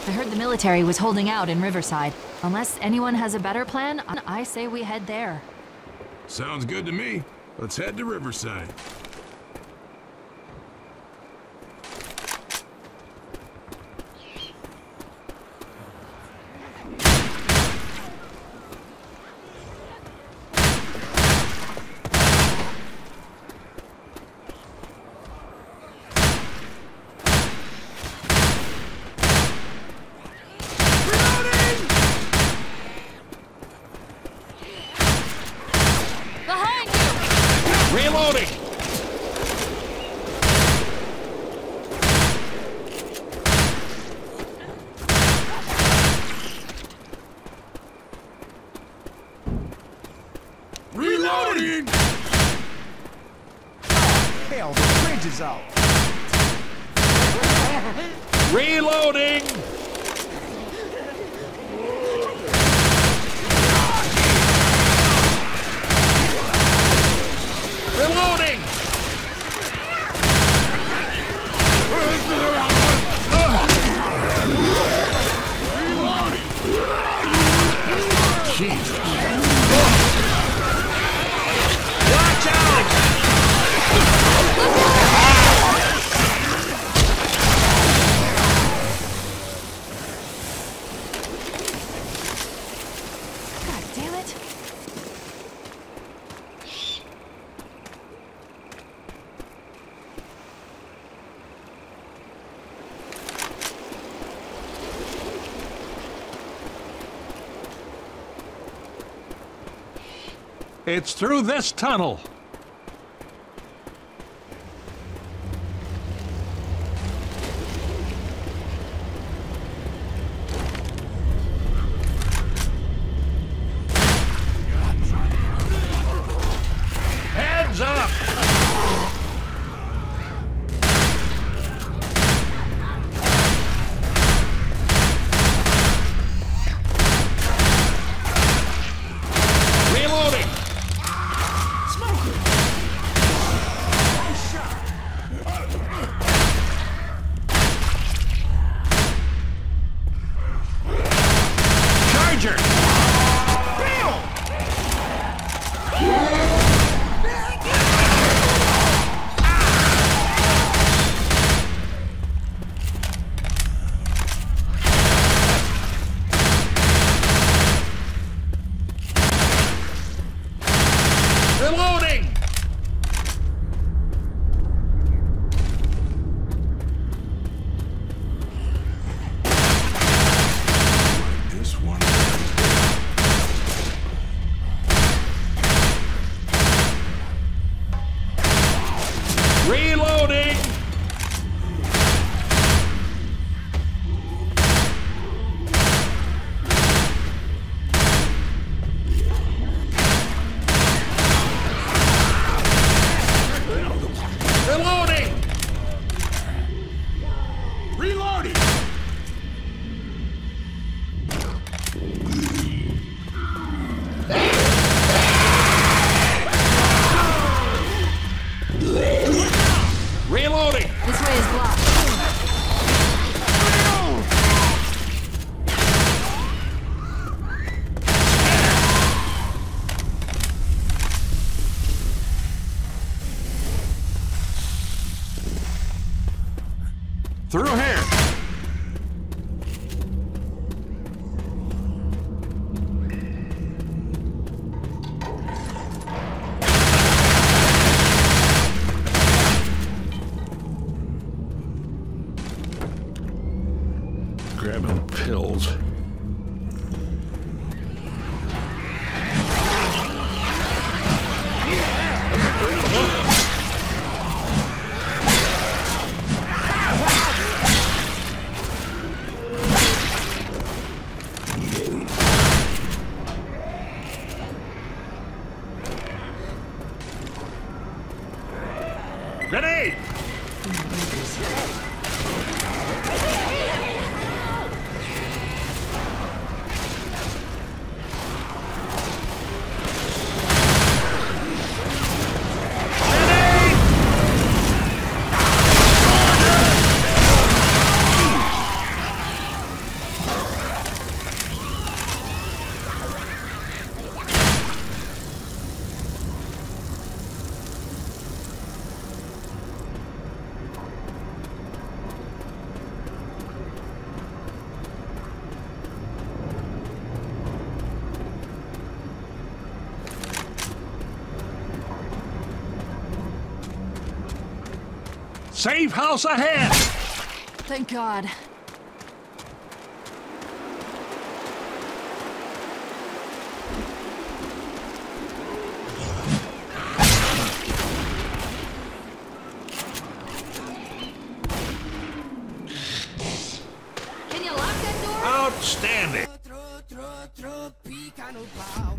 I heard the military was holding out in Riverside. Unless anyone has a better plan, I say we head there. Sounds good to me. Let's head to Riverside. Reloading! Reloading! Hell, the bridge is out. Reloading! Reloading! Jesus. Watch out! God damn it! It's through this tunnel. Heads up! Reloading! Charger! Reloading! This one. Reloading! Reloading! Reloading! Reloading! This way is blocked. Through here! Grabbing pills. Grenade! Safe house ahead! Thank God. Outstanding! Pica no pau.